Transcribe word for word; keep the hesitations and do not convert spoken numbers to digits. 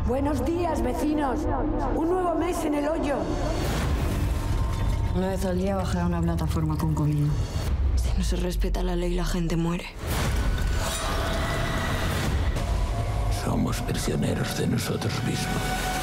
Buenos días, vecinos. Un nuevo mes en el hoyo. Una vez al día bajar a una plataforma con comida. Si no se respeta la ley, la gente muere. Somos prisioneros de nosotros mismos.